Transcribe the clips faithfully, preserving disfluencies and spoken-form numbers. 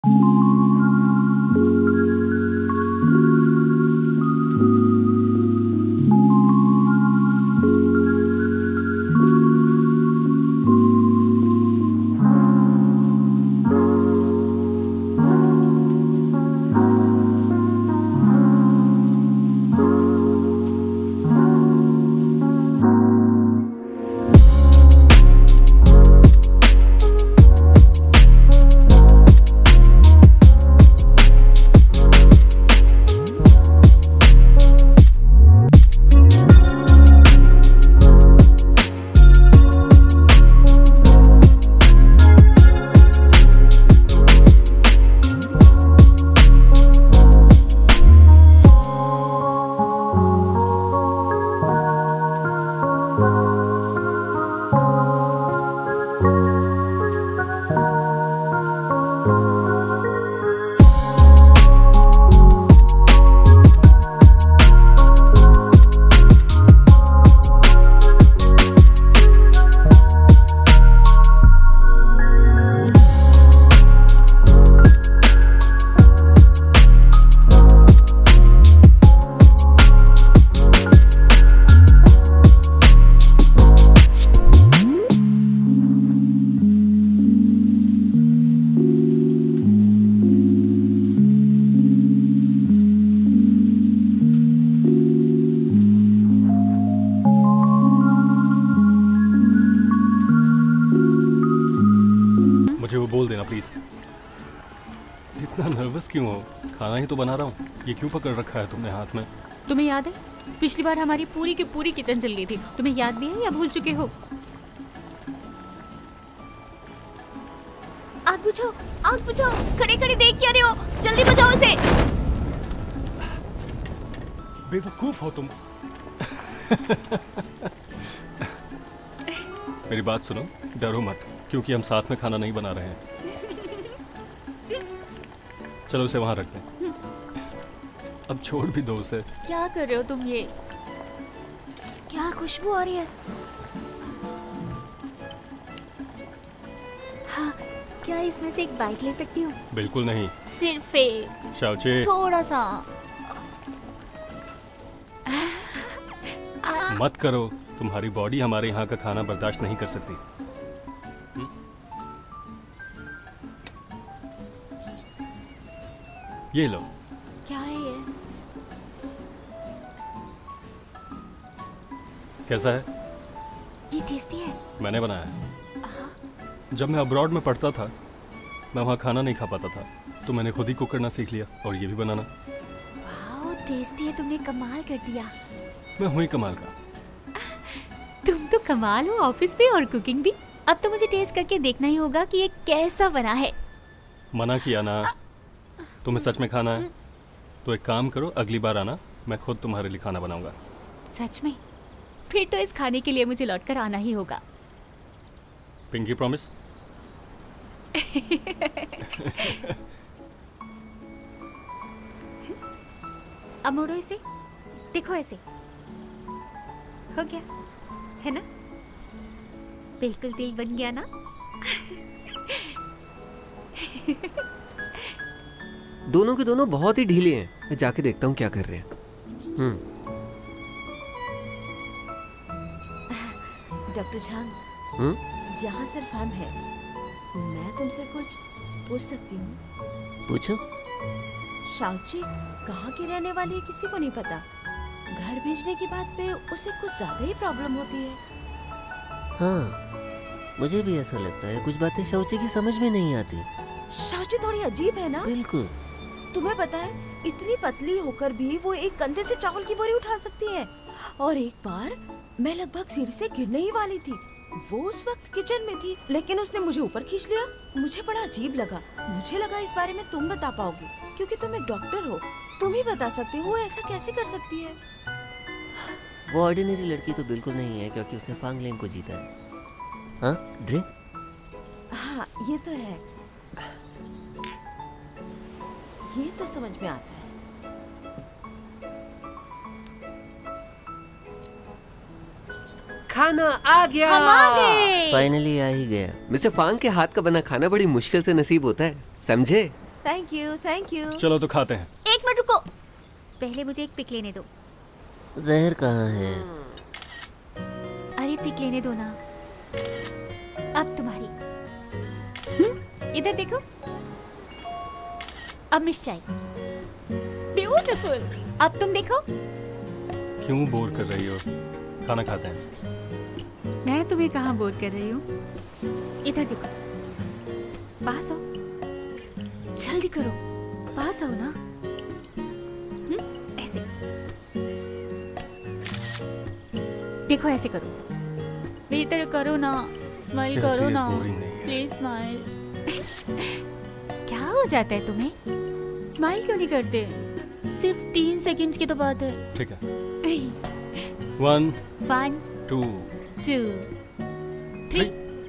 बोल देना प्लीज। इतना नर्वस क्यों हो? खाना ही तो बना रहा हूँ। ये क्यों पकड़ रखा है तुमने हाथ में? तुम्हें याद है पिछली बार हमारी पूरी की पूरी किचन जल गई थी? तुम्हें याद भी है या भूल चुके हो? आग बुझाओ, आग बुझाओ। खड़े खड़े देख क्या रहे हो? जल्दी बुझाओ इसे। बेवकूफ हो तुम। मेरी बात सुनो, डरो मत, क्योंकि हम साथ में खाना नहीं बना रहे हैं। चलो उसे वहां रखते हैं। अब छोड़ भी दो उसे। क्या कर रहे हो तुम? ये क्या खुशबू आ रही है? हाँ, क्या इसमें से एक बाइट ले सकती हूँ? बिल्कुल नहीं। सिर्फ एक, शाओचे, थोड़ा सा। मत करो, तुम्हारी बॉडी हमारे यहाँ का खाना बर्दाश्त नहीं कर सकती। हुँ? ये लो। क्या है ये? कैसा है? ये टेस्टी है। मैंने बनाया है। जब मैं अब्रॉड में पढ़ता था, मैं वहाँ खाना नहीं खा पाता था, तो मैंने खुद ही कुक करना सीख लिया और ये भी बनाना। वाह, टेस्टी है। तुमने कमाल कर दिया। मैं हुई कमाल का। तुम तो कमाल हो, ऑफिस भी और कुकिंग भी। अब तो मुझे टेस्ट करके देखना ही होगा कि ये कैसा बना है। मना किया ना। तुम्हें सच में खाना है तो एक काम करो, अगली बार आना, मैं खुद तुम्हारे लिए खाना बनाऊंगा। सच में? फिर तो इस खाने के लिए मुझे लौटकर आना ही होगा। Pinky promise? अब मोड़ो इसे, देखो ऐसे हो गया है ना? बिल्कुल दिल बन गया ना? दोनों के दोनों बहुत ही ढीले हैं। मैं जाके देखता हूँ क्या कर रहे हैं। हम्म। डॉक्टर झांग, हम्म? यहाँ सिर्फ हम हैं। मैं तुमसे कुछ पूछ सकती हूँ? पूछो। शाओची कहाँ की रहने वाली है किसी को नहीं पता। घर भेजने की बात पे उसे कुछ ज्यादा ही प्रॉब्लम होती है। हाँ, मुझे भी ऐसा लगता है। कुछ बातें शाओची की समझ में नहीं आती। शाओची थोड़ी अजीब है ना? बिल्कुल। तुम्हें पता है, इतनी पतली होकर भी वो एक कंधे से चावल की बोरी उठा सकती है। और एक बार मैं लगभग सीढ़ी से गिरने ही वाली थी। वो उस वक्त किचन में थी, लेकिन उसने मुझे ऊपर खींच लिया। मुझे बड़ा अजीब लगा। मुझे लगा इस बारे में तुम बता पाओगी, क्योंकि तुम एक डॉक्टर हो। तुम ही बता सकते हो वो ऐसा कैसे कर सकती है। वो ऑर्डिनरी लड़की तो बिल्कुल नहीं है, क्योंकि उसने फांग लेंग को जीता है। हाँ, ड्रिंक? हाँ, ये तो है। ये तो समझ में आता है। खाना आ गया। हम आ गए। फाइनली आ ही गया। मिस्टर फांग के हाथ का बना खाना बड़ी मुश्किल से नसीब होता है, समझे? Thank you thank you. चलो तो खाते हैं। एक मिनट रुको, पहले मुझे एक पिक लेने दो। जहर कहाँ है? अरे पिक लेने दो ना। अब तुम्हारी। इधर देखो। अब मिर्चाई। ब्यूटीफुल। अब तुम देखो। क्यों बोर कर रही हो? खाना खाते हैं। मैं तुम्हें कहाँ बोर कर रही हूँ? इधर देखो। पास आओ, जल्दी करो, पास आओ ना। हम्म, ऐसे देखो, ऐसे करो, बेहतर करो ना, स्माइल करो ना, प्लीज स्माइल। क्या हो जाता है तुम्हें? स्माइल क्यों नहीं करते? सिर्फ तीन सेकंड की तो बात है। ठीक है। One one two two three.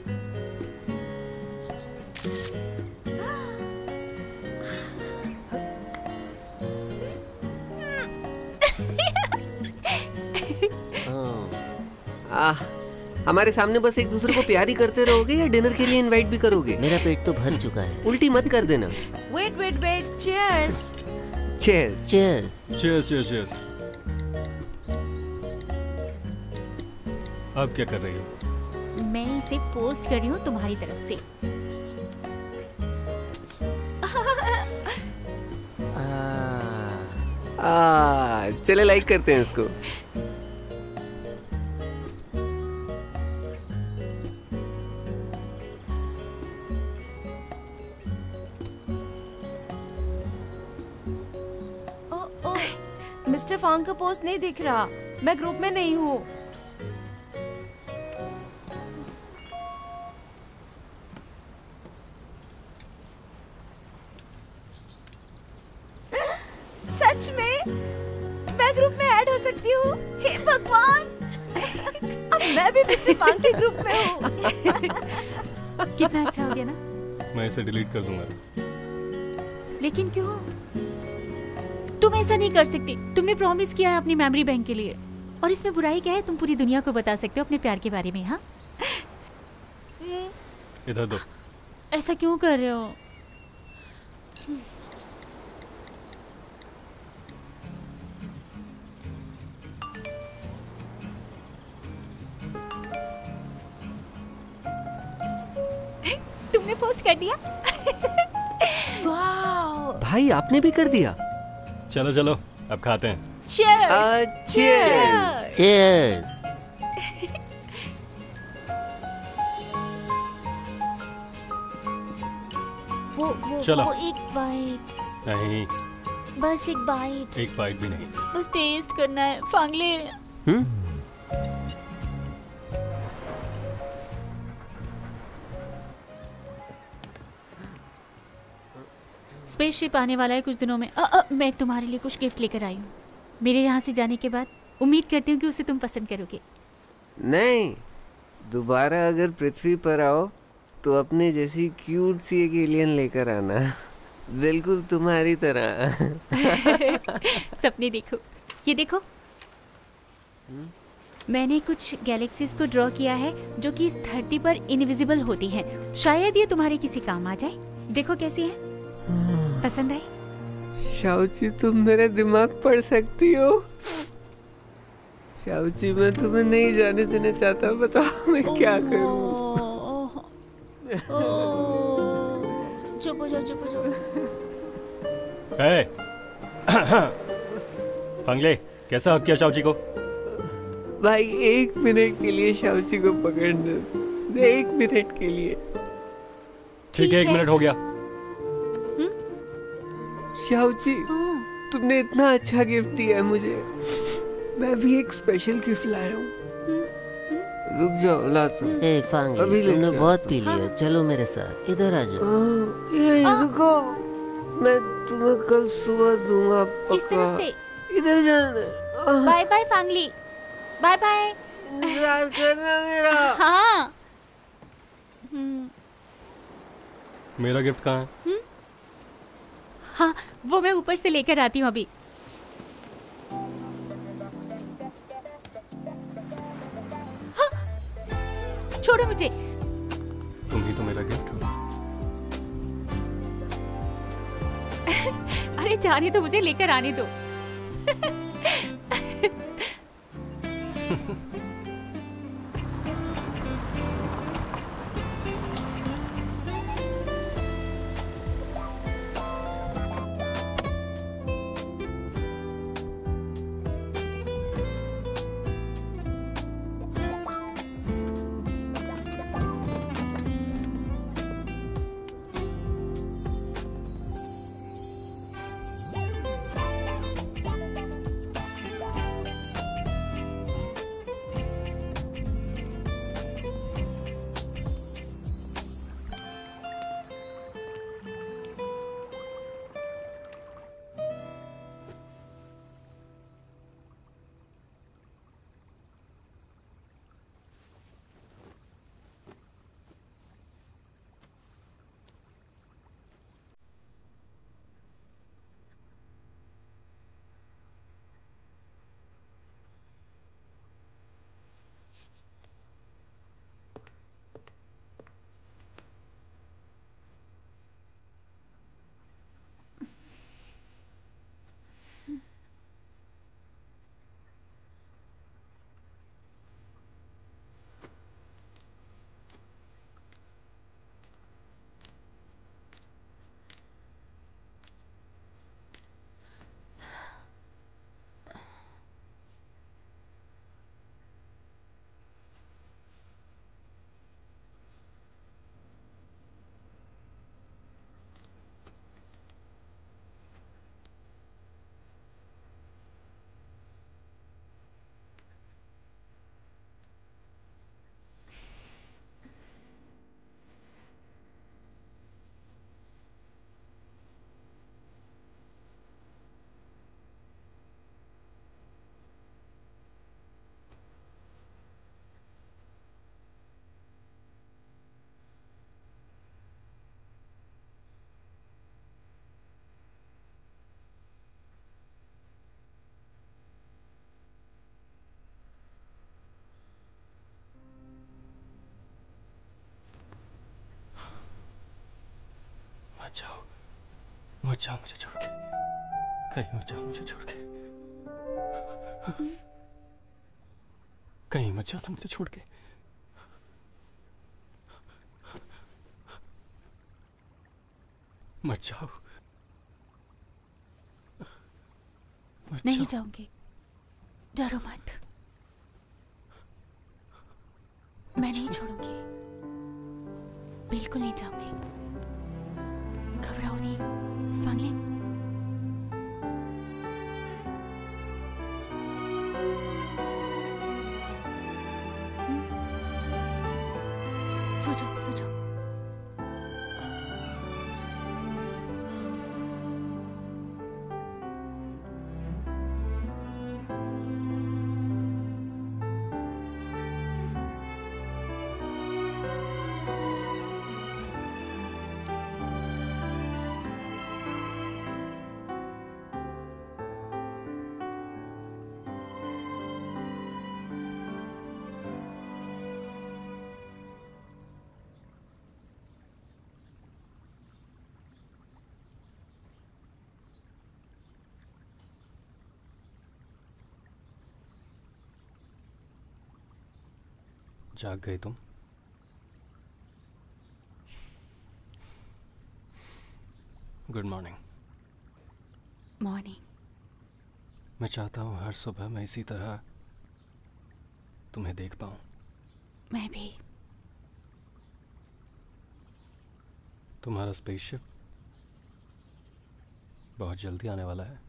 आह, हमारे सामने बस एक दूसरे को प्यार ही करते रहोगे या डिनर के लिए इनवाइट भी करोगे? मेरा पेट तो भर चुका है। उल्टी मत कर देना। Wait wait wait, cheers. Cheers. Cheers. Cheers cheers cheers. अब क्या कर रही हो? मैं इसे पोस्ट कर रही हूँ तुम्हारी तरफ से। आ, चले लाइक करते हैं इसको। मिस्टर फांग का पोस्ट नहीं दिख रहा, मैं ग्रुप में नहीं हूँ। सच में मैं ग्रुप में ऐड हो सकती हूँ? हे भगवान, अब मैं भी मिस्टर फांग के ग्रुप में हूँ। कितना अच्छा हो गया ना? मैं इसे डिलीट कर दूंगा। लेकिन क्यों? तुम ऐसा नहीं कर सकते। तुमने प्रॉमिस किया है अपनी मेमोरी बैंक के लिए, और इसमें बुराई क्या है? तुम पूरी दुनिया को बता सकते हो अपने प्यार के बारे में। हाँ, इधर दो। ऐसा क्यों कर रहे हो? तुमने पोस्ट कर दिया? वाह भाई आपने भी कर दिया। चलो चलो अब खाते हैं। Cheers! चीयर्स। चीयर्स। वो वो चलो। वो एक बाइट, नहीं, बस एक बाइट, एक बाइट भी नहीं। बस टेस्ट करना है। फांगले, हम्म? स्पेसशिप आने वाला है कुछ दिनों में। अ, अ, मैं तुम्हारे लिए कुछ गिफ्ट लेकर आई हूँ। मेरे यहाँ से जाने के बाद उम्मीद करती हूँ कि उसे तुम पसंद करोगे। नहीं, दोबारा अगर पृथ्वी पर आओ तो अपने जैसी क्यूट सी एक एलियन लेकर आना, बिल्कुल तुम्हारी तरह। सपने देखो, ये देखो। मैंने कुछ गैलेक्सीज को ड्रॉ किया है जो कि इस धरती पर इनविजिबल होती हैं। शायद ये तुम्हारे किसी काम आ जाए। देखो कैसी है, पसंद आई? शाओची, तुम मेरा दिमाग पढ़ सकती हो। शाओची, मैं तुम्हें नहीं जाने देना चाहता, बताओ मैं क्या करूं? चुप हो जाओ, चुप हो जाओ। ए! फांगले, कैसा हक किया शाओची को? भाई एक मिनट के लिए शाओची को पकड़ने दो, एक मिनट के लिए। ठीक है, एक मिनट हो गया। शाओची, तुमने इतना अच्छा गिफ्ट दिया है मुझे, मैं भी एक स्पेशल गिफ्ट लाया हूँ। रुक जाओ, लाता हूँ। ए फांग, अभी तुमने लेके बहुत पी लिया, चलो मेरे साथ, इधर आ जाओ। ये रुको, मैं तुम्हें कल सुबह दूंगा इस पक्का। तरफ से। इधर जाना। Bye bye Fangli, bye bye. इंतजार करना मेरा। हाँ। हम्म, मेरा गिफ्ट कहाँ है? हाँ, वो मैं ऊपर से लेकर आती हूँ अभी। हाँ, छोड़ो मुझे। तुम ही तो मेरा गिफ्ट हो। अरे जाने तो, मुझे लेकर आने दो। मत जाओ, मत जाओ मुझे छोड़ के, कहीं मत जाओ मुझे छोड़ के, कहीं मत जाना मुझे छोड़ के। मत जाओ, मत नहीं जाओ। जाऊंगी, डरो मत, मैं नहीं छोड़ूंगी, बिल्कुल नहीं जाऊंगी। घबराओ नहीं फांगलिंग। सो जाओ, सो जाओ। जाग गए तुम? Good morning. मॉर्निंग। मैं चाहता हूँ हर सुबह मैं इसी तरह तुम्हें देख पाऊँ। मैं भी। तुम्हारा स्पेसशिप बहुत जल्दी आने वाला है।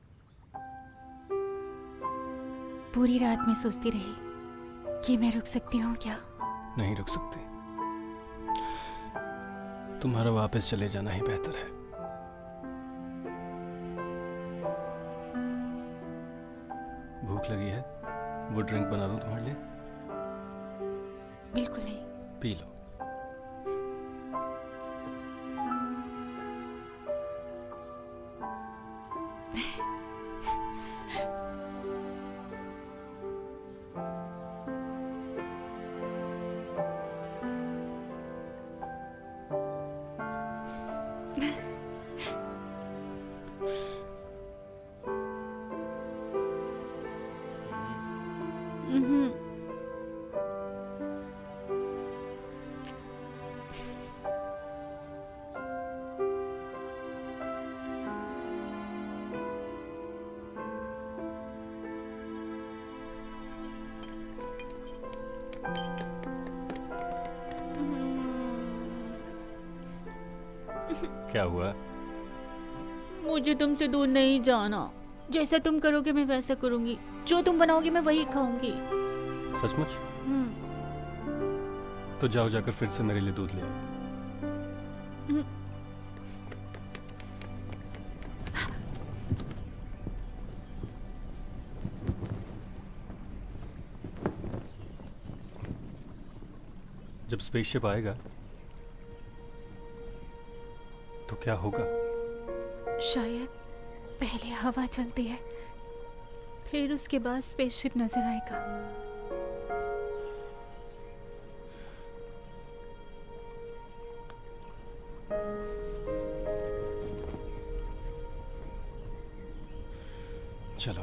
पूरी रात में सोचती रही कि मैं रुक सकती हूँ क्या? नहीं रुक सकती। तुम्हारा वापस चले जाना ही बेहतर है। भूख लगी है? वो ड्रिंक बना दूं तुम्हारे लिए? बिल्कुल नहीं। P low. हम्म, क्या हुआ? मुझे तुमसे दूर नहीं जाना। जैसा तुम करोगे मैं वैसा करूंगी। जो तुम बनाओगे मैं वही खाऊंगी। सचमुच? हम्म, तो जाओ, जाकर फिर से मेरे लिए दूध ले आओ। हम्म। जब स्पेसशिप आएगा तो क्या होगा? शायद पहले हवा चलती है, फिर उसके बाद स्पेसशिप नजर आएगा। चलो।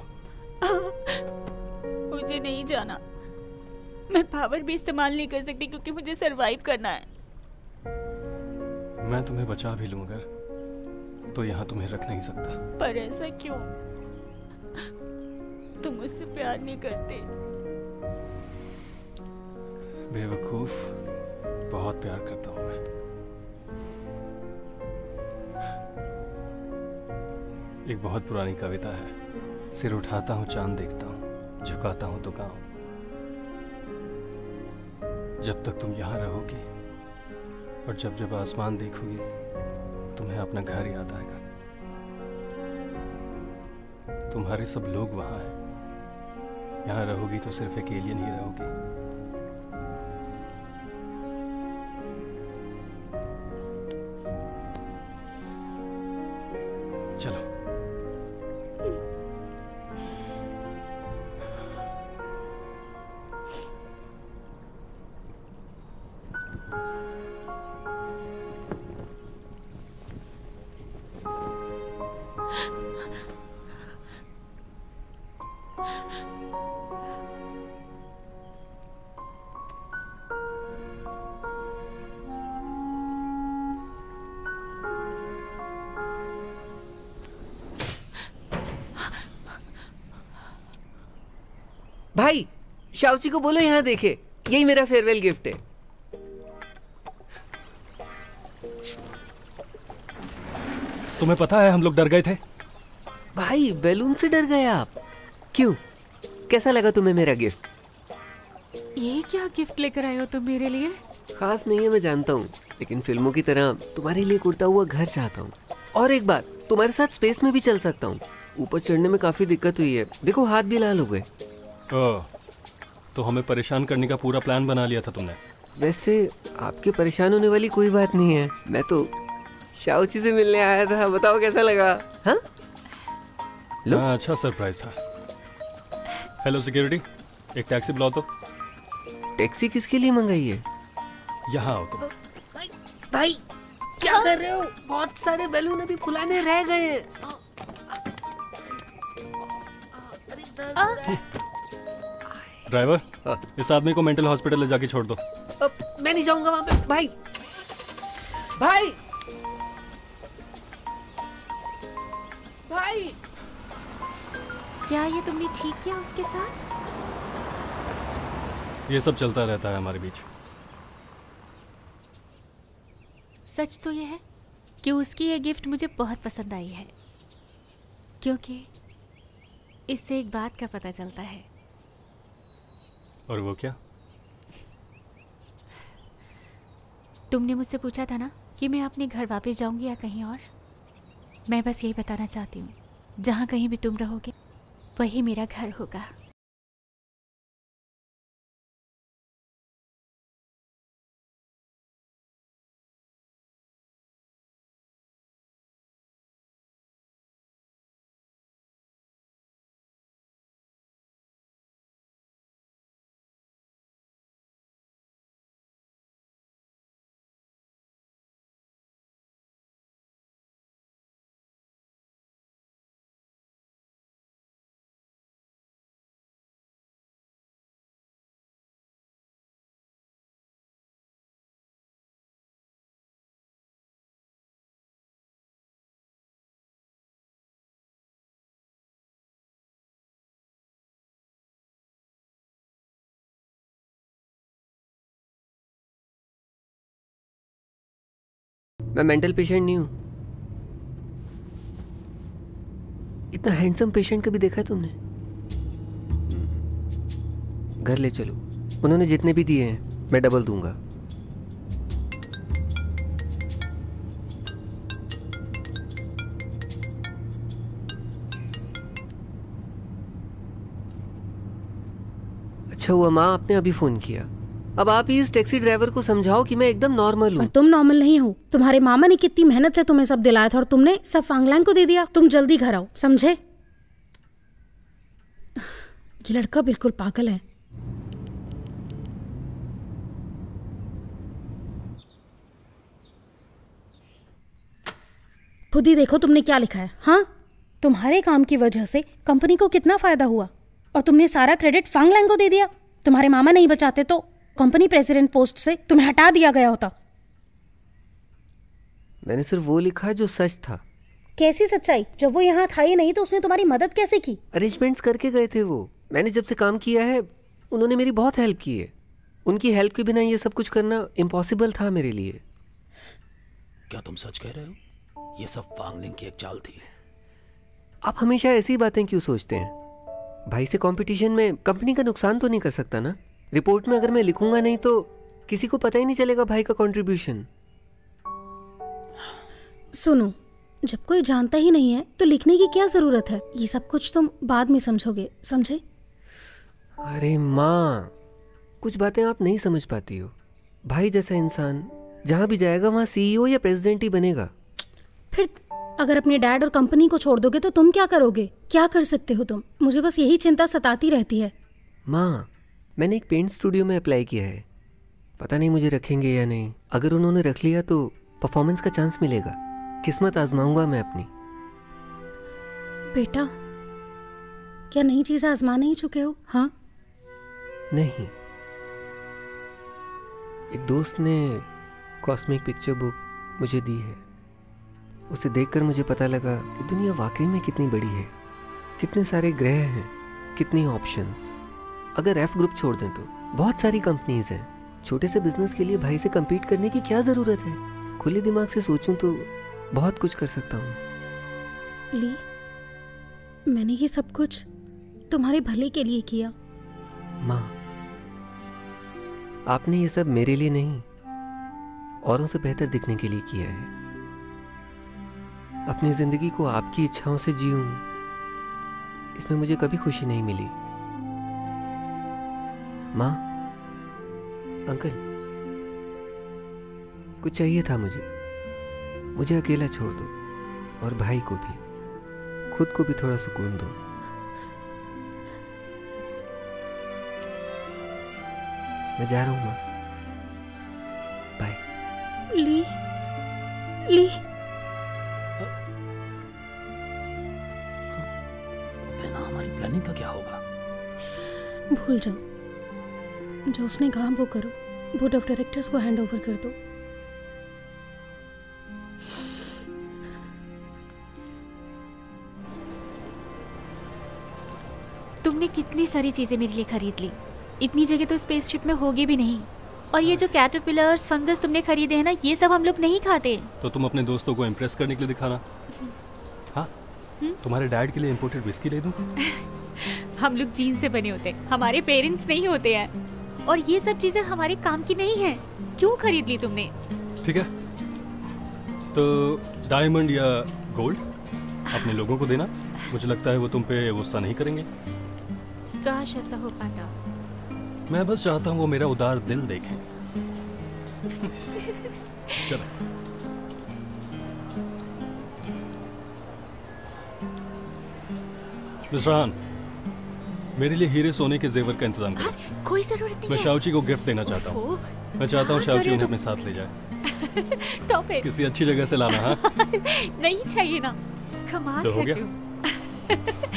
मुझे नहीं जाना। मैं पावर भी इस्तेमाल नहीं कर सकती क्योंकि मुझे सरवाइव करना है। मैं तुम्हें बचा भी लूं अगर, तो यहाँ तुम्हें रख नहीं सकता। पर ऐसा क्यों? तुम मुझसे प्यार नहीं करते। बेवकूफ, बहुत प्यार करता हूं मैं। एक बहुत पुरानी कविता है, सिर उठाता हूं चांद देखता हूं, झुकाता हूं तो गाँव। जब तक तुम यहाँ रहोगी और जब जब आसमान देखोगी, तुम्हें अपना घर याद आएगा। तुम्हारे सब लोग वहां हैं। यहाँ रहोगी तो सिर्फ एक एलियन ही रहोगी। चलो। भाई, शाओची को बोलो यहाँ देखे, यही मेरा फेयरवेल गिफ्ट है। तुम्हें पता है हम लोग डर गए थे। भाई, बैलून से डर गए आप? क्यों? कैसा लगा तुम्हें मेरा गिफ्ट? ये क्या गिफ्ट लेकर आए हो तुम मेरे लिए? खास नहीं है, मैं जानता हूँ, लेकिन फिल्मों की तरह तुम्हारे लिए उड़ता हुआ घर चाहता हूँ। और एक बात, तुम्हारे साथ स्पेस में भी चल सकता हूँ। ऊपर चढ़ने में काफी दिक्कत हुई है, देखो हाथ भी लाल हो गए। ओह, तो हमें परेशान करने का पूरा प्लान बना लिया था तुमने। वैसे आपके परेशान होने वाली कोई बात नहीं है, मैं तो शाओची से मिलने आया था। बताओ कैसा लगा? हाँ, लो। हाँ, अच्छा सरप्राइज था। हेलो सिक्योरिटी, एक टैक्सी बुलाओ तो। टैक्सी किसके लिए मंगाई है? यहाँ आओ तुम। भाई, भाई क्या कर रहे हो? बहुत सारे बैलून अभी फुलाने रह गए। ड्राइवर, इस आदमी को मेंटल हॉस्पिटल ले जाके छोड़ दो। अब मैं नहीं जाऊंगा वहां पे। भाई, भाई, भाई, क्या ये तुमने ठीक किया उसके साथ? ये सब चलता रहता है हमारे बीच। सच तो ये है कि उसकी ये गिफ्ट मुझे बहुत पसंद आई है, क्योंकि इससे एक बात का पता चलता है। और वो क्या? तुमने मुझसे पूछा था ना कि मैं अपने घर वापस जाऊंगी या कहीं और। मैं बस यही बताना चाहती हूँ, जहाँ कहीं भी तुम रहोगे वही मेरा घर होगा। मैं मेंटल पेशेंट नहीं हूँ। इतना हैंडसम पेशेंट कभी देखा है तुमने? घर ले चलो, उन्होंने जितने भी दिए हैं मैं डबल दूंगा। अच्छा हुआ माँ आपने अभी फोन किया। अब आप ही इस टैक्सी ड्राइवर को समझाओ कि मैं एकदम नॉर्मल हूँ। पर तुम नॉर्मल नहीं हो। तुम्हारे मामा ने कितनी मेहनत से तुम्हें सब दिलाया था और तुमने सब फांगलांग को दे दिया। तुम जल्दी घर आओ, समझे? ये लड़का बिल्कुल पागल है। खुद ही देखो तुमने क्या लिखा है। हाँ, तुम्हारे काम की वजह से कंपनी को कितना फायदा हुआ और तुमने सारा क्रेडिट फांगलांग को दे दिया। तुम्हारे मामा नहीं बचाते तो कंपनी प्रेसिडेंट पोस्ट से तुम्हें हटा दिया गया होता। मैंने सिर्फ वो लिखा जो सच था। कैसी सच्चाई? जब वो यहाँ था ही नहीं तो उसने तुम्हारी मदद कैसे की? अरेंजमेंट्स करके गए थे वो। मैंने जब से काम किया है उन्होंने मेरी बहुत हेल्प की है। उनकी हेल्प के बिना ये सब कुछ करना इम्पॉसिबल था मेरे लिए। क्या तुम सच कह रहे हो? ये सब फांगलिंग की एक चाल थी। आप हमेशा ऐसी बातें क्यों सोचते हैं? भाई से कंपटीशन में कंपनी का नुकसान तो नहीं कर सकता ना। रिपोर्ट में अगर मैं लिखूंगा नहीं तो किसी को पता ही नहीं चलेगा भाई का कंट्रीब्यूशन। सुनो, जब कोई जानता ही नहीं है तो लिखने की क्या जरूरत है? ये सब कुछ तुम बाद में समझोगे, समझे? अरे माँ, कुछ बातें आप नहीं समझ पाती हो। भाई जैसा इंसान जहां भी जाएगा वहां सीईओ या प्रेसिडेंट ही बनेगा। फिर अगर अपने डैड और कंपनी को छोड़ दोगे तो तुम क्या करोगे? क्या कर सकते हो तुम? मुझे बस यही चिंता सताती रहती है। माँ, मैंने एक पेंट स्टूडियो में अप्लाई किया है। पता नहीं मुझे रखेंगे या नहीं। अगर उन्होंने रख लिया तो परफॉर्मेंस का चांस मिलेगा। किस्मत आजमाऊंगा मैं अपनी। बेटा, क्या नई चीज आजमा नहीं चुके हो? हाँ? नहीं, एक दोस्त ने कॉस्मिक पिक्चर बुक मुझे दी है। उसे देखकर मुझे पता लगा कि दुनिया वाकई में कितनी बड़ी है, कितने सारे ग्रह हैं, कितनी ऑप्शंस। अगर एफ ग्रुप छोड़ दें तो बहुत सारी कंपनीज हैं। छोटे से बिजनेस के लिए भाई से compete करने की क्या जरूरत है? खुले दिमाग से सोचूं तो बहुत कुछ कर सकता हूँ। ली, मैंने ये सब कुछ तुम्हारे भले के लिए किया। माँ, आपने ये सब मेरे लिए नहीं, औरों से बेहतर दिखने के लिए किया है। अपनी जिंदगी को आपकी इच्छाओं से जीऊं, इसमें मुझे कभी खुशी नहीं मिली। माँ, अंकल, कुछ चाहिए था मुझे। मुझे अकेला छोड़ दो और भाई को भी, खुद को भी थोड़ा सुकून दो। मैं जा रहा हूं माँ, बाय। ली, ली, हमारी प्लानिंग का क्या होगा? भूल जाओ। जो उसने कहा वो करो। बोर्ड ऑफ डायरेक्टर्स को हैंड ओवर कर दो। तुमने कितनी सारी चीजें मेरे लिए खरीद ली। इतनी जगह तो स्पेसशिप में होगी भी नहीं। और ये जो कैटरपिलर्स, फंगस तुमने खरीदे हैं ना, ये सब हम लोग नहीं खाते। तो तुम अपने दोस्तों को इम्प्रेस करने के लिए दिखाना। हाँ, तुम्हारे डैड के लिए इम्पोर्टेड विस्की ले दूं? हम लोग जीन से बने होते हैं, हमारे पेरेंट्स नहीं होते हैं। और ये सब चीजें हमारे काम की नहीं है। क्यों खरीद ली तुमने? ठीक है, तो डायमंड या गोल्ड अपने लोगों को देना। मुझे लगता है वो तुम पे गुस्सा नहीं करेंगे। काश ऐसा हो पाता। मैं बस चाहता हूँ वो मेरा उदार दिल देखें। चलो। मिस्रान, मेरे लिए हीरे सोने के जेवर का इंतजाम करें। हाँ, कोई जरूरत नहीं मैं है। शाओची को गिफ्ट देना चाहता हूँ। मैं चाहता हूँ हाँ, शाओची करे उन्हें तो- अपने साथ ले जाए। Stop it. किसी अच्छी जगह से लाना। हाँ, नहीं चाहिए ना। कमाल तो हो करते गया? हो।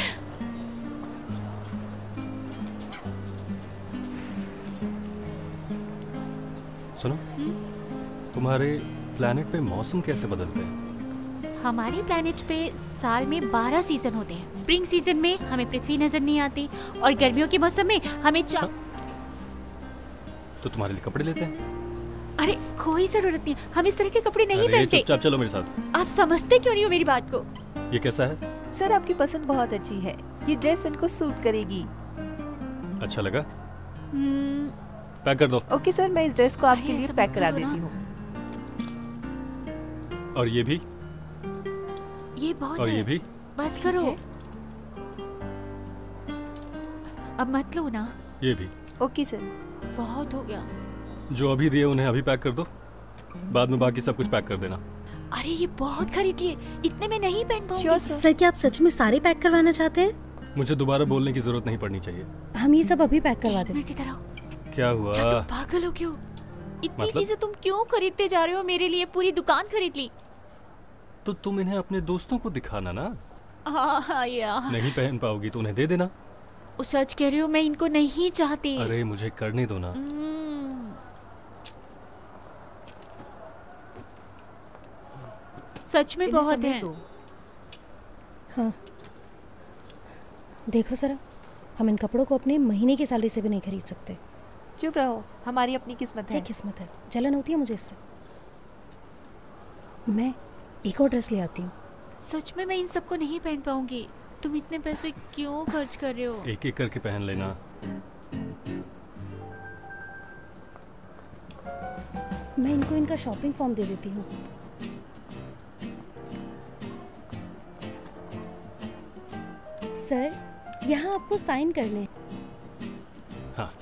सुनो, तुम्हारे प्लैनेट पे मौसम कैसे बदलते हैं? हमारे प्लैनेट पे साल में बारह सीजन होते हैं। स्प्रिंग सीजन में हमें पृथ्वी नजर नहीं आती और गर्मियों के मौसम में हमें चा... हाँ? तो तुम्हारे लिए कपड़े लेते हैं। अरे कोई जरूरत नहीं, हम इस तरह के कपड़े नहीं अरे पहनते। चुपचाप चलो मेरे साथ। आप समझते क्यों नहीं हो मेरी बात को? ये कैसा है? सर आपकी पसंद बहुत अच्छी है, ये ड्रेस इनको सूट करेगी। अच्छा लगा? हम्म, पैक कर दो। ओके सर, मैं इस ड्रेस को आपके अरे, लिए ऐसा पैक मत करा करो ना। देती हूँ। और ये भी? ये बहुत और है। ये भी? बस करो, अब मत लो ना। ये भी? Okay sir. बहुत हो गया। जो अभी दिए उन्हें अभी पैक कर दो, बाद में बाकी सब कुछ पैक कर देना। अरे ये बहुत खरीदी है, इतने में नहीं पहन पाऊंगी। Sure sir. सर क्या आप सच में सारे पैक करवाना चाहते हैं? मुझे दोबारा बोलने की जरूरत नहीं पड़नी चाहिए। हम ये सब अभी पैक करवा दें। मिनट इधर आओ। क्या हुआ? क्या तुम पागल हो क्यों? इतनी मतलब? चीजें तुम क्यों खरीदते जा रहे हो? मेरे लिए पूरी दुकान खरीद ली। तो तुम इन्हें अपने दोस्तों को दिखाना ना। हाँ यार, नहीं पहन पाओगी तो उन्हें दे देना। वो सच कह रही हो, मैं इनको नहीं चाहती। अरे मुझे करने दो ना। हम्म। सच में इन्हें बहुत है। समेट दो। हाँ देखो सर, हम इन कपड़ों को अपने महीने की सैलरी से भी नहीं खरीद सकते। चुप रहो, हमारी अपनी किस्मत क्या है। किस्मत है, जलन होती है मुझे इससे। मैं एक और ड्रेस ले आती हूँ। सच में मैं इन सबको नहीं पहन पाऊंगी। तुम इतने पैसे क्यों खर्च कर रहे हो? एक एक करके पहन लेना। मैं इनको इनका शॉपिंग फॉर्म दे देती हूँ। सर यहाँ आपको साइन करने हैं। हाँ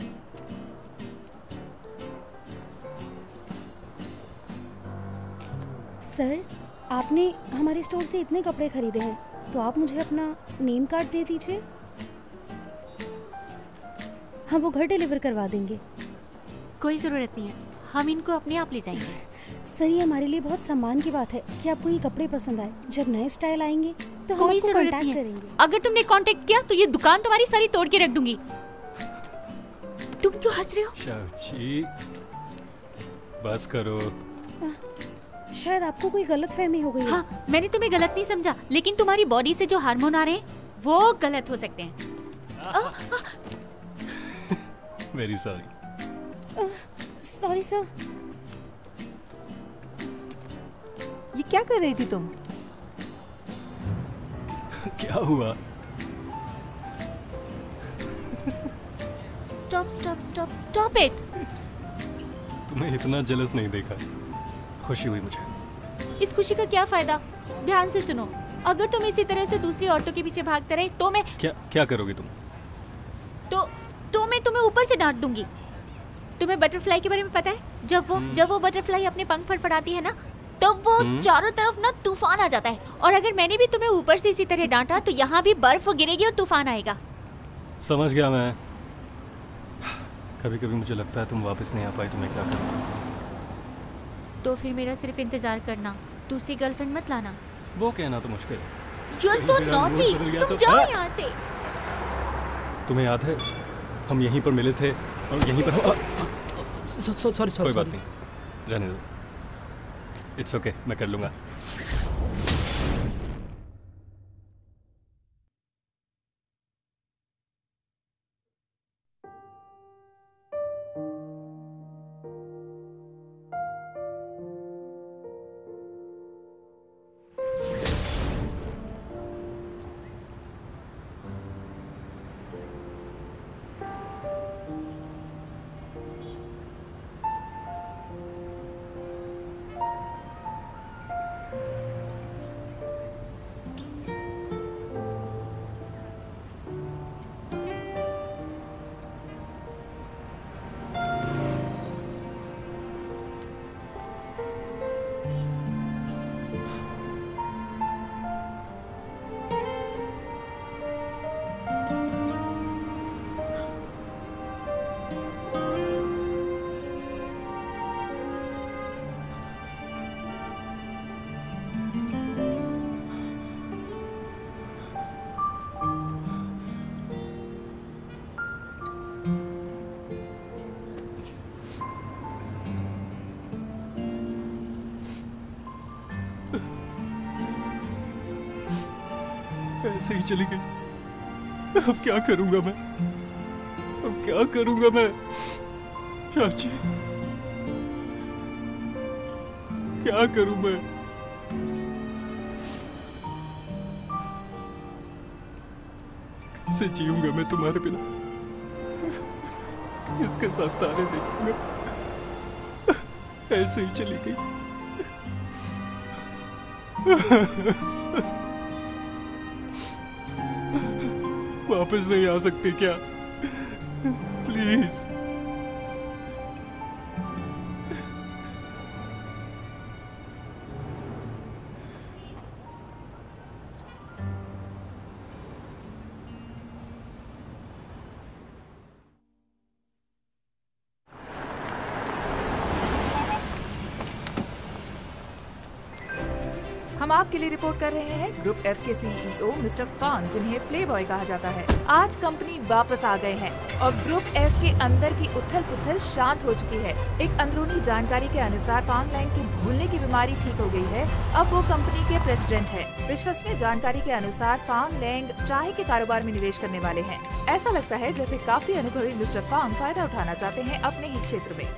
सर आपने हमारे स्टोर से इतने कपड़े खरीदे हैं तो आप मुझे अपना नेम कार्ड दे दीजिए। हम वो घर डिलीवर करवा देंगे। कोई जरूरत नहीं है, हम इनको अपने आप ले जाएंगे। सर ये हमारे लिए बहुत सम्मान की बात है कि आपको ये कपड़े पसंद आए। जब नए स्टाइल आएंगे तो हम कोई आपको जरूरत कांटेक्ट नहीं है। करेंगे। अगर तुमने कांटेक्ट किया तो ये दुकान तुम्हारी सारी तोड़ के रख दूंगी। तुम क्यों हंस रहे हो? चाची बस करो। शायद आपको कोई गलत फहमी हो गई है। हाँ, मैंने तुम्हें गलत नहीं समझा, लेकिन तुम्हारी बॉडी से जो हार्मोन आ रहे हैं वो गलत हो सकते हैं। Very sorry. Sorry sir. ये क्या कर रही थी तुम? क्या हुआ? Stop stop stop stop it. तुम्हें इतना जलस नहीं देखा। खुशी हुई मुझे। इस खुशी का क्या फायदा? ध्यान से सुनो, अगर तुम इसी तरह से दूसरी औरतों के पीछे भागते रहे तो मैं क्या क्या करोगी तुम? तो तो मैं तुम्हें ऊपर से डांट दूंगी। तुम्हें बटरफ्लाई के बारे में पता है? जब वो जब वो बटरफ्लाई अपने पंख फड़फड़ाती है ना, तो वो चारों तरफ ना तूफान आ जाता है। और अगर मैंने भी तुम्हें ऊपर से इसी तरह डांटा तो यहाँ भी बर्फ गिरेगी और तूफान आएगा। समझ गया मैं। कभी कभी मुझे लगता है तुम वापस नहीं आ पाई तो मैं क्या करूँ। तो फिर मेरा सिर्फ इंतजार करना, दूसरी गर्लफ्रेंड मत लाना। वो कहना तो मुश्किल है। You're so मेरा मूड naughty, बदल गया तुम तो- जाओ हाँ। यहाँ से। तुम्हें याद है हम यहीं पर मिले थे और यहीं पर हम... सॉरी कोई बात नहीं, रहने दो। इट्स ओके, मैं कर लूँगा। ऐसे ही चली गई। अब क्या करूंगा मैं? अब क्या करूंगा मैं? चाची क्या करूं मैं? कैसे जीऊंगा मैं तुम्हारे बिना? किसके साथ तारे देखूंगा? ऐसे ही चली गई। वापस नहीं आ सकती क्या? प्लीज। हम आपके लिए रिपोर्ट कर रहे हैं ग्रुप एफ के सीईओ मिस्टर फांग, जिन्हें प्लेबॉय कहा जाता है। आज कंपनी वापस आ गए हैं और ग्रुप एफ के अंदर की उथल पुथल शांत हो चुकी है। एक अंदरूनी जानकारी के अनुसार फांग लैंग की भूलने की बीमारी ठीक हो गई है। अब वो कंपनी के प्रेसिडेंट है। विश्वसनीय जानकारी के अनुसार फांग लैंग चाय के कारोबार में निवेश करने वाले हैं। ऐसा लगता है जैसे काफी अनुभवी मिस्टर फांग फायदा उठाना चाहते हैं अपने ही क्षेत्र में।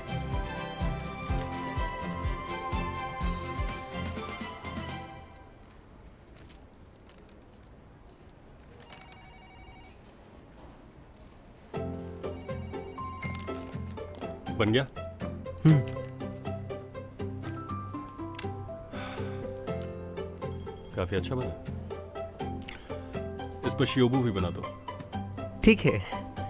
बन गया? हम्म। काफी अच्छा बना। इस पर शियोबू भी बना दो। ठीक है।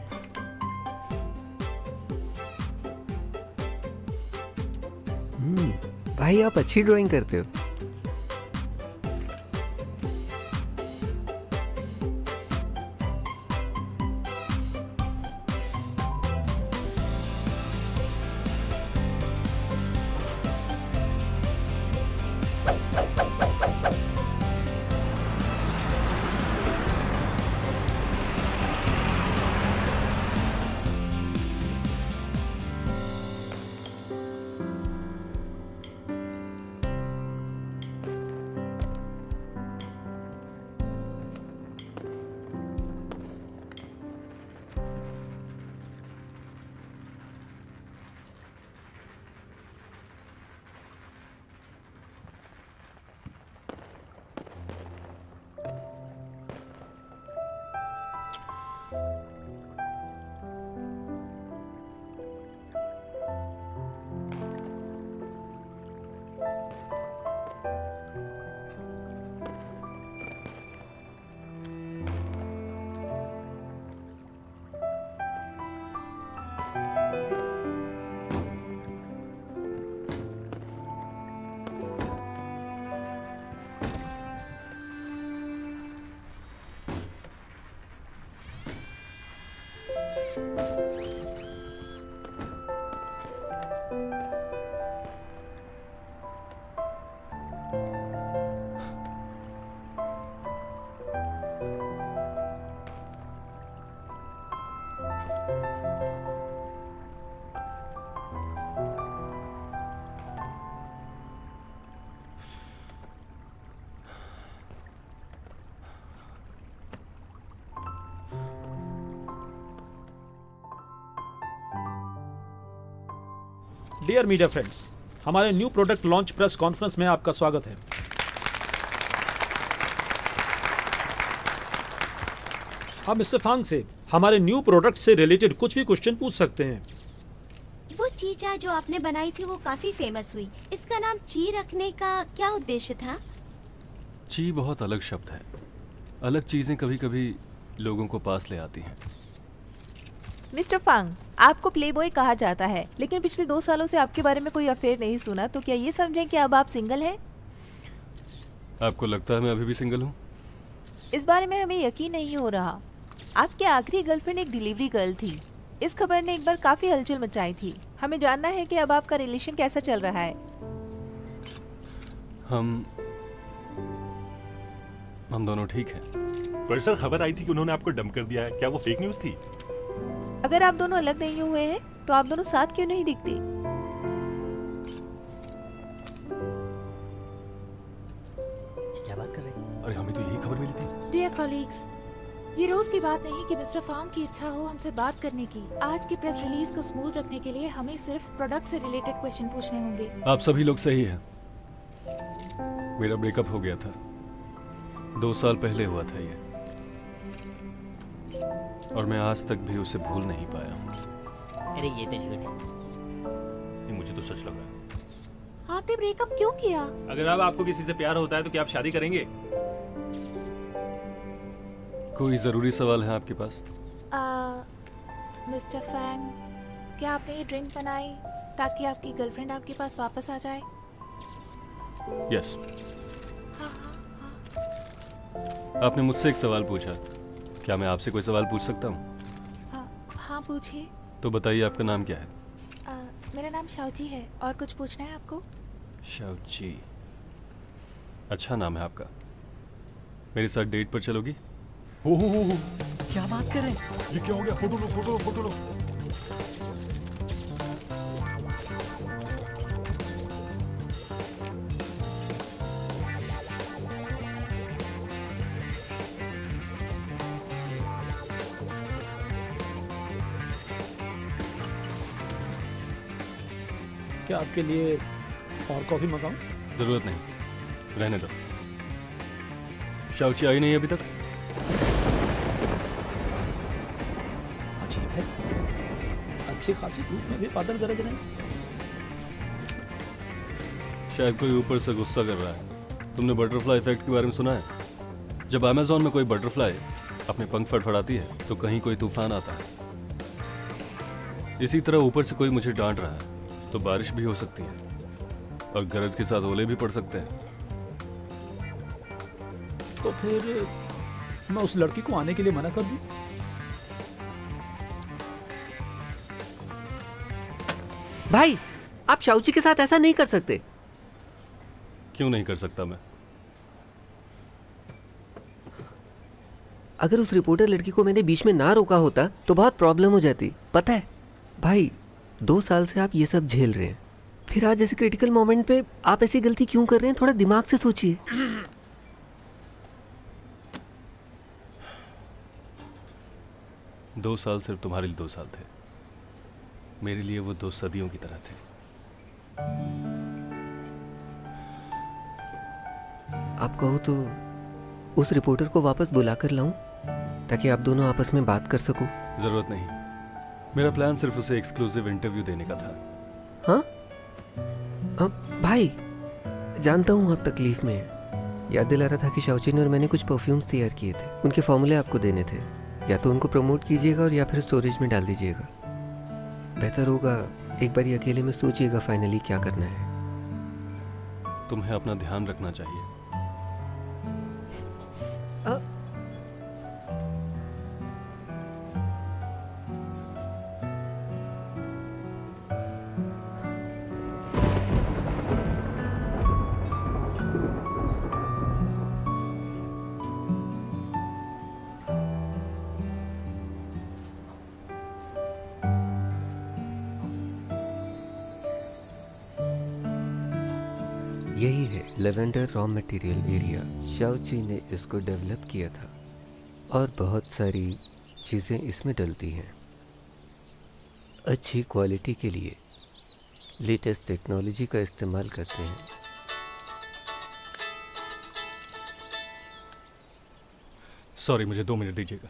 हम्म, भाई आप अच्छी ड्राइंग करते हो। डियर मीडिया फ्रेंड्स, हमारे new product launch press conference में आपका स्वागत है। आप मिस्टर फांग से हमारे न्यू प्रोडक्ट से रिलेटेड कुछ भी क्वेश्चन पूछ सकते हैं। वो चीजा जो आपने बनाई थी वो काफी फेमस हुई। इसका नाम ची रखने का क्या उद्देश्य था? ची बहुत अलग शब्द है। अलग चीजें कभी कभी लोगों को पास ले आती हैं। मिस्टर फांग, आपको प्लेबॉय कहा जाता है, लेकिन पिछले दो सालों से आपके बारे में कोई अफेयर नहीं सुना, तो क्या ये समझें कि अब आप सिंगल हैं? आपको लगता है मैं अभी भी सिंगल हूँ? इस बारे में हमें यकीन नहीं हो रहा। आपकी आखिरी गर्लफ्रेंड एक डिलीवरी गर्ल थी। इस खबर ने एक बार काफी हलचल मचाई थी। हमें जानना है कि अब आपका रिलेशन कैसा चल रहा है। हम हम दोनों ठीक हैं। पर सर, खबर आई थी कि उन्होंने आपको डंप कर दिया है। क्या वो फेक न्यूज़ थी? अगर आप दोनों अलग नहीं हुए हैं तो आप दोनों साथ क्यों नहीं दिखते? क्या बात कर रहे हैं? अरे हमें तो यही खबर मिली थी। डियर कॉलीग्स, ये रोज की बात नहीं कि मिस्टर फांग की इच्छा हो हमसे बात करने की। आज की प्रेस रिलीज को स्मूथ रखने के लिए हमें सिर्फ प्रोडक्ट से रिलेटेड क्वेश्चन पूछने होंगे। आप सभी लोग सही हैं। मेरा ब्रेकअप हो गया था। दो साल पहले हुआ था ये, और मैं आज तक भी उसे भूल नहीं पाया हूँ। अरे ये तो झूठ है। ये मुझे तो सच लग रहा है। आपने ब्रेकअप क्यों किया? अगर अब आपको किसी से प्यार होता है तो क्या आप शादी करेंगे? कोई जरूरी सवाल है आपके पास? मिस्टर फैंग, क्या आपने ये ड्रिंक बनाई ताकि आपकी गर्लफ्रेंड आपके पास वापस आ जाए? यस। हाँ हाँ हाँ। आपने मुझसे एक सवाल पूछा, क्या मैं आपसे कोई सवाल पूछ सकता हूँ? हाँ हाँ पूछिए। तो बताइए आपका नाम क्या है? आ, मेरा नाम शाओजी है। और कुछ पूछना है आपको? शाओजी, अच्छा नाम है आपका। मेरे साथ डेट पर चलोगी? हो हो हो हो, क्या बात कर रहे हैं? ये क्या हो गया? फोटो लो फोटो लो फोटो लो। क्या आपके लिए और कॉफी मंगाऊं? जरूरत नहीं, रहने दो। शाओची आई नहीं अभी तक? अजीब है, अच्छी खासी धूप में भी बादल गरज रहे हैं। शायद कोई ऊपर से गुस्सा कर रहा है। तुमने बटरफ्लाई इफेक्ट के बारे में सुना है? जब अमेज़न में कोई बटरफ्लाई अपने पंख फड़फड़ाती है तो कहीं कोई तूफान आता है। इसी तरह ऊपर से कोई मुझे डांट रहा है तो बारिश भी हो सकती है, और गरज के साथ ओले भी पड़ सकते हैं। तो फिर मैं उस लड़की को आने के लिए मना कर दूं? भाई, आप शाओची के साथ ऐसा नहीं कर सकते। क्यों नहीं कर सकता मैं? अगर उस रिपोर्टर लड़की को मैंने बीच में ना रोका होता तो बहुत प्रॉब्लम हो जाती, पता है भाई। दो साल से आप ये सब झेल रहे हैं, फिर आज ऐसे क्रिटिकल मोमेंट पे आप ऐसी गलती क्यों कर रहे हैं? थोड़ा दिमाग से सोचिए। दो साल सिर्फ तुम्हारे लिए दो साल थे, मेरे लिए वो दो सदियों की तरह थे। आप कहो तो उस रिपोर्टर को वापस बुला कर लाऊं ताकि आप दोनों आपस में बात कर सको। जरूरत नहीं, मेरा प्लान सिर्फ उसे एक्सक्लूसिव इंटरव्यू देने का था। हाँ? अब भाई, जानता हूँ आप तकलीफ में हैं। याद दिला रहा था कि शाओची ने और मैंने कुछ परफ्यूम्स तैयार किए थे, उनके फॉर्मूले आपको देने थे। या तो उनको प्रमोट कीजिएगा और या फिर स्टोरेज में डाल दीजिएगा। बेहतर होगा एक बार ये अकेले में सोचिएगा फाइनली क्या करना है। तुम्हें अपना ध्यान रखना चाहिए। आ, यही है lavender raw material area. Xiaochi ने इसको डेवलप किया था और बहुत सारी चीज़ें इसमें डलती हैं अच्छी क्वालिटी के लिए। लेटेस्ट टेक्नोलॉजी का इस्तेमाल करते हैं। सॉरी, मुझे दो मिनट दीजिएगा।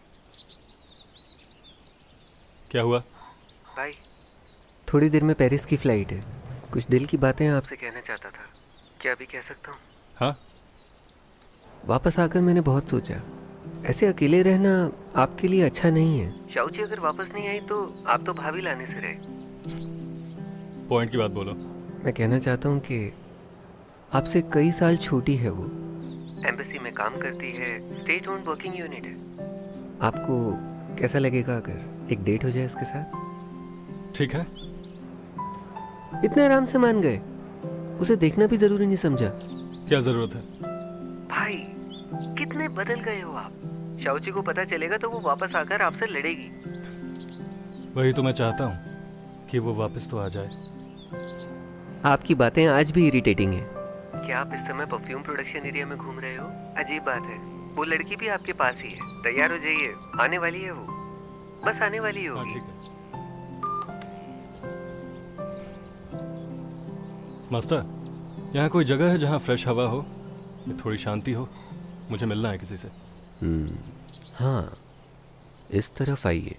क्या हुआ? भाई, थोड़ी देर में पेरिस की फ्लाइट है। कुछ दिल की बातें आपसे कहना चाहता था, क्या अभी कह सकता हूँ? हाँ? वापस आकर मैंने बहुत सोचा, ऐसे अकेले रहना आपके लिए अच्छा नहीं है। शाओची अगर वापस नहीं आई तो आप तो भाभी लाने से रहे। पॉइंट की बात बोलो। मैं कहना चाहता हूँ कि आपसे कई साल छोटी है वो, एम्बेसी में काम करती है, स्टेट ओन्ड वर्किंग यूनिट है। आपको कैसा लगेगा अगर एक डेट हो जाए उसके साथ? ठीक है। इतने आराम से मान गए, उसे देखना भी जरूरी नहीं समझा? क्या जरूरत है? भाई, कितने बदल गए हो आप। शाओची को पता चलेगा तो वो वापस आकर आपसे लड़ेगी। वही तो मैं चाहता हूँ कि वो वापस तो आ जाए। आपकी बातें आज भी इरिटेटिंग है। क्या आप इस समय परफ्यूम प्रोडक्शन एरिया में घूम रहे हो? अजीब बात है, वो लड़की भी आपके पास ही है। तैयार हो जाइए, आने वाली है वो, बस आने वाली होगी। ठीक है। मास्टर, यहाँ कोई जगह है जहाँ फ्रेश हवा हो, थोड़ी शांति हो? मुझे मिलना है किसी से। हम्म, हाँ, इस तरफ आइए।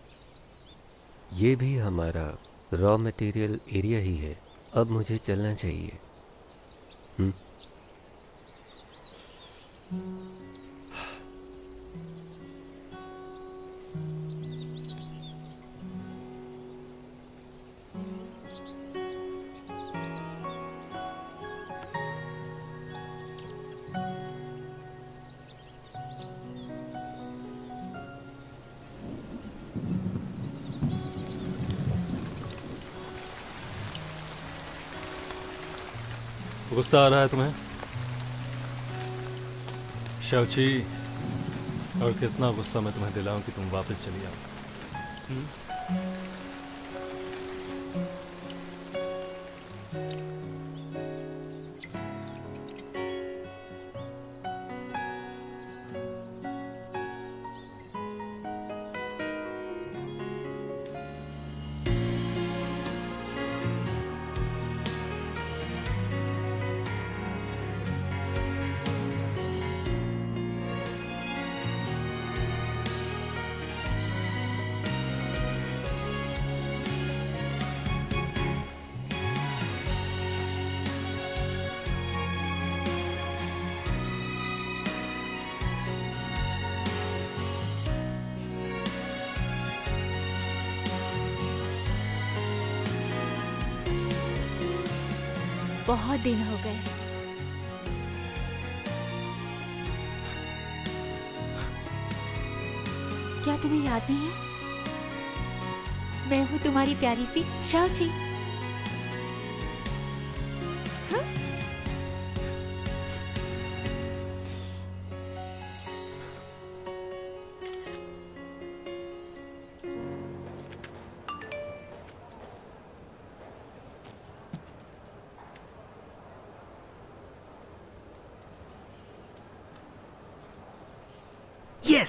ये भी हमारा रॉ मटेरियल एरिया ही है। अब मुझे चलना चाहिए। हम्म गुस्सा आ रहा है तुम्हें शाओची? और कितना गुस्सा मैं तुम्हें दिलाऊं कि तुम वापस चली आओ? बहुत दिन हो गए। क्या तुम्हें याद नहीं है? मैं हूँ तुम्हारी प्यारी सी शाओची। यस।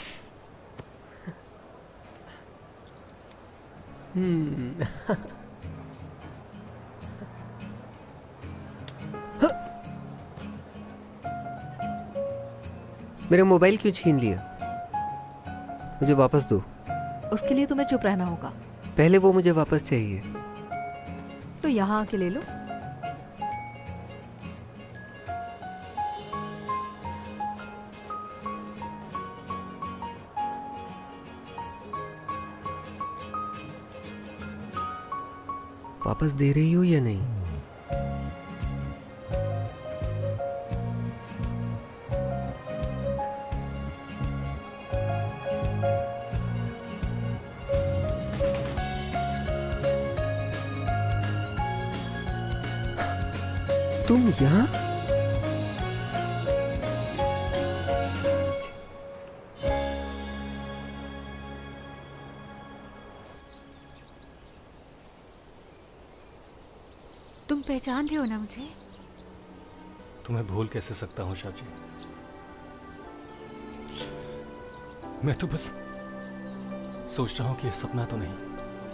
हम्म मेरा मोबाइल क्यों छीन लिया? मुझे वापस दो। उसके लिए तुम्हें चुप रहना होगा। पहले वो मुझे वापस चाहिए। तो यहाँ आके ले लो। वापस दे रही हो या नहीं? तुम यहाँ? तुम पहचान रहे हो ना मुझे? तुम्हें भूल कैसे सकता हूँ शाची? मैं तो बस सोच रहा हूँ कि ये सपना तो नहीं।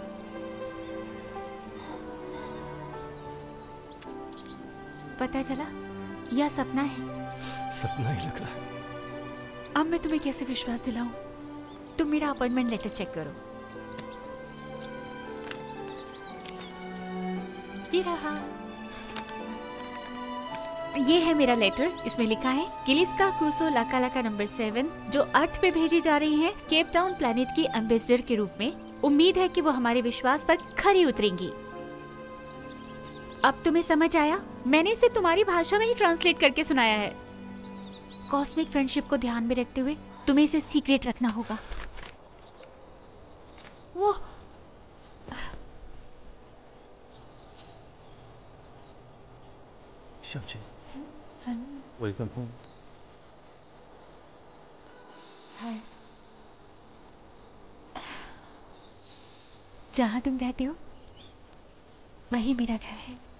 पता चला यह सपना है। सपना ही लग रहा है। अब मैं तुम्हें कैसे विश्वास दिलाऊं? तुम मेरा अपॉइंटमेंट लेटर चेक करो। ये रहा। ये है मेरा लेटर। इसमें लिखा है किलिस्का कुसो लाका लाका नंबर सेवन, जो अर्थ पे भेजी जा रही है केप टाउन प्लैनेट की एम्बेसडर के रूप में। उम्मीद है कि वो हमारे विश्वास पर खरी उतरेंगी। अब तुम्हें समझ आया? मैंने इसे तुम्हारी भाषा में ही ट्रांसलेट करके सुनाया है। कॉस्मिक फ्रेंडशिप को ध्यान में रखते हुए तुम्हें इसे सीक्रेट रखना होगा। वो शाची, वेलकम होम। हाय। जहाँ तुम रहते हो वही मेरा घर है।